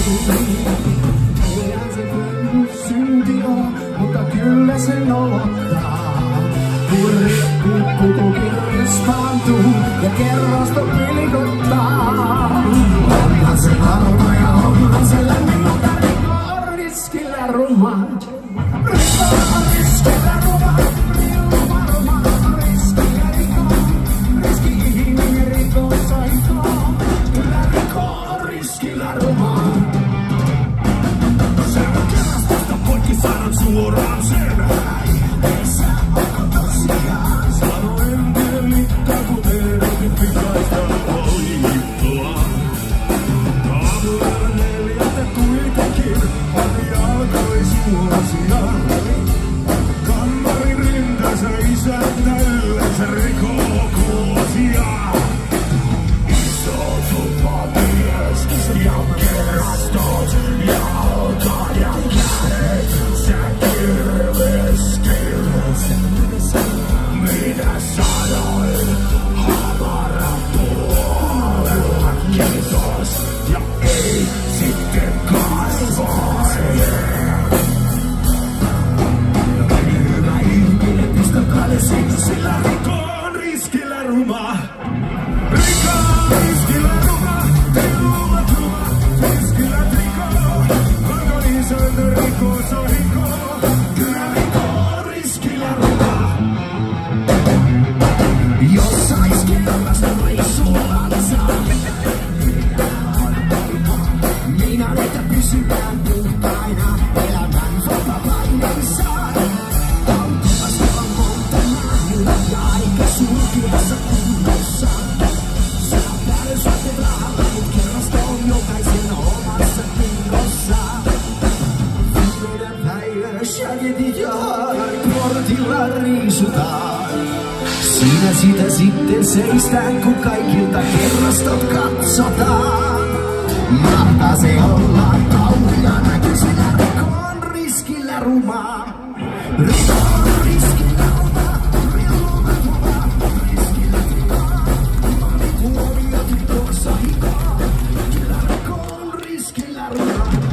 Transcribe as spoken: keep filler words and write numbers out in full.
Eihän se kyllä synti oo, mutta kyllä se nolottaa. Kun rikku-kukukin respaantuu ja kerrosto pilkottaa. Onhan se varma ja onhan se lämmin, mutta rikko on riskillä ruma. Rikko on riskillä ruma. Ruma, ruma, riskillä rikko. Riski ihminen rikko saiko. Kyllä rikko on riskillä ruma. Se on kerrasta poikki saadaan suoraan sen. Ei sä onko tosiaan. Sano en tiedä mitään, kun teidänkin pitäisi olla. Aamulla neljältä kuitenkin pari alkoi suosia. Kammarin rintansa isännällensä rikoo kuosia. Iso tupamies ja kerrastot ja autot ja kädet. Sä kirves, kirves. Minä sanoin hamara puolella kiitos. Ja ei sitten kasvoin. Hyvä ihminen, pistä päälle siitä, sillä rikko on riskillä ruma. Rikko on riskillä ruma, te luvat ruma, riskillä rikko. Onko niin sanottu rikko, se on rikko. Kyllä rikko on riskillä ruma. Jos sais kerrasta reissuaansa. Minä että pysytään puhtaina elämän vapaa-paineissa. Tautuvasti on monta nähnyt ja aika sulkivassa kunnossa. Sä pärsyt rahalla, mut kerrasta on jokaisen omassa kunnossa. Viimeinen päivänä shaketit ja kortilla riisutaan. Siinä sitä sitten seistään, kun kaikilta kerrastot katsotaan. Mahtaa se olla kauhea näky, sillä rikko on riskillä ruma. Rikko on riskillä ruma, rima ruma, riskillä rima. Mani tuomiot rikossa hikaa, kyllä rikko on riskillä ruma.